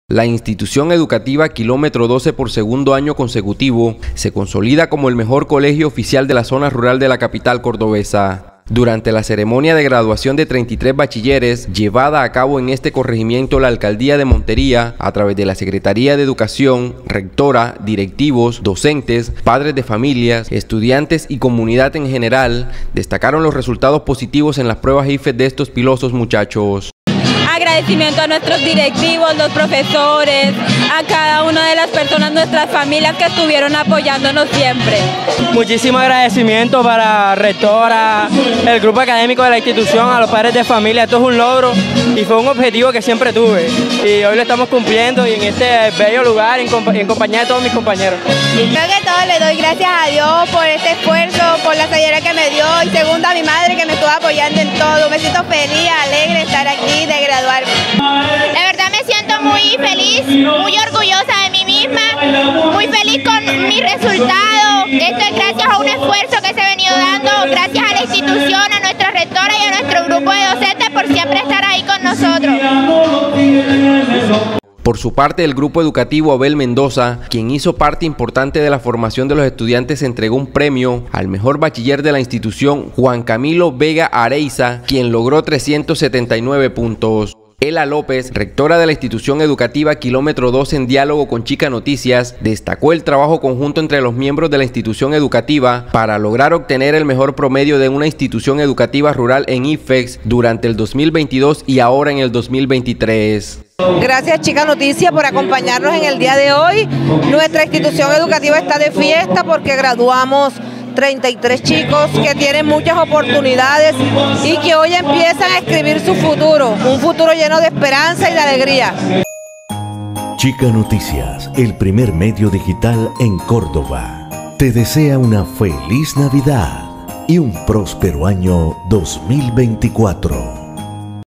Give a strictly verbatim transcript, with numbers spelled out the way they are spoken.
La institución educativa Kilómetro doce por segundo año consecutivo se consolida como el mejor colegio oficial de la zona rural de la capital cordobesa. Durante la ceremonia de graduación de treinta y tres bachilleres llevada a cabo en este corregimiento la Alcaldía de Montería a través de la Secretaría de Educación, rectora, directivos, docentes, padres de familias, estudiantes y comunidad en general, destacaron los resultados positivos en las pruebas I F E S de estos pilosos muchachos. Agradecimiento a nuestros directivos, los profesores, a cada una de las personas, nuestras familias que estuvieron apoyándonos siempre. Muchísimo agradecimiento para la rectora, el grupo académico de la institución, a los padres de familia. Esto es un logro y fue un objetivo que siempre tuve y hoy lo estamos cumpliendo y en este bello lugar en, compa en compañía de todos mis compañeros. Creo que todo le doy gracias a Dios por este esfuerzo, por la sayera que me dio y segundo a mi madre que me estuvo apoyando en todo. Me siento feliz, alegre de estar aquí, de graduarme. La verdad me siento muy feliz, muy orgullosa de mí misma, muy feliz con mi resultado. Esto es gracias a un esfuerzo que se ha venido dando, gracias a la institución, a nuestra rectora y a nuestro grupo de docentes por siempre estar ahí con nosotros. Por su parte, el grupo educativo Abel Mendoza, quien hizo parte importante de la formación de los estudiantes, entregó un premio al mejor bachiller de la institución, Juan Camilo Vega Areiza, quien logró trescientos setenta y nueve puntos. Ela López, rectora de la institución educativa Kilómetro doce, en diálogo con Chica Noticias, destacó el trabajo conjunto entre los miembros de la institución educativa para lograr obtener el mejor promedio de una institución educativa rural en I F E S durante el dos mil veintidós y ahora en el dos mil veintitrés. Gracias Chica Noticias por acompañarnos en el día de hoy. Nuestra institución educativa está de fiesta porque graduamos treinta y tres chicos que tienen muchas oportunidades y que hoy empiezan a escribir su futuro, un futuro lleno de esperanza y de alegría. Chica Noticias, el primer medio digital en Córdoba, te desea una feliz Navidad y un próspero año dos mil veinticuatro.